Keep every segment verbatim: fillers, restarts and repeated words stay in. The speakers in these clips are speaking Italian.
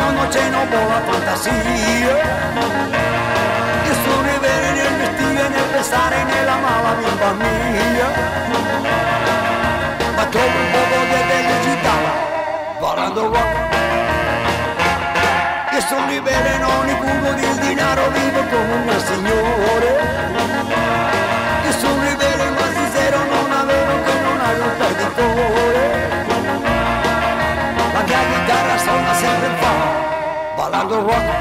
mondo c'è un po' la fantasia. Io sono rivere nel vestire, nel pensare nella mala bimba mia. Ma trovo un po' di felicità ballando rock. Io sono rivere, non mi curo del denaro, vivo come una signore. Io sono rivere, ma sincero, non avevo che non hai un perditore. La mia chitarra suona sempre fa, ballando rock.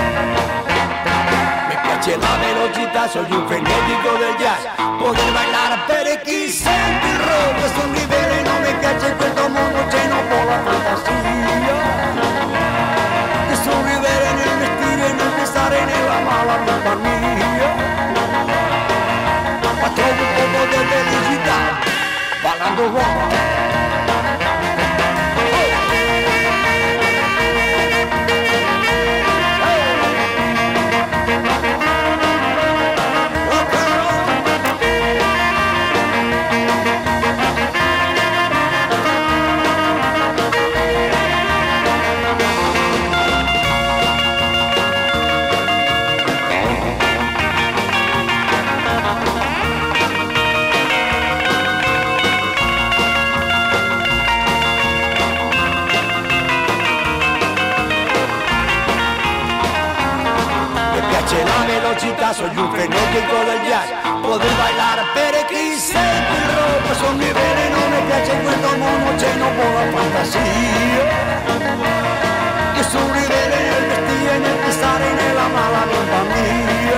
Mi piace la velocità, sono un frenetico del jazz. Poter ballare per chi sente il rock. Io sono rivere, non mi piace questo mondo, c'è un po' la fantasia. Io sono rivere nel vestire, nel pensare nella mala bimba mia. Ma trovo un po' di felicità, ballando rock. C'è la velocità, sono un frenetico del jazz. Poter ballare per chi sente il rock. Sono rivere, non mi piace questo mondo, c'è un po' la fantasia. Io sono rivere nel vestire, nel pensare nella mala bimba mia.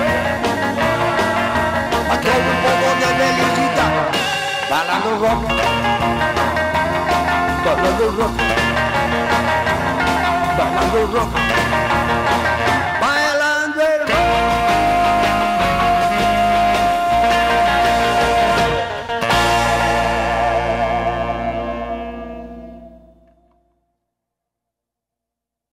Ma trovo un po' di felicità ballando rock, ballando rock, ballando rock.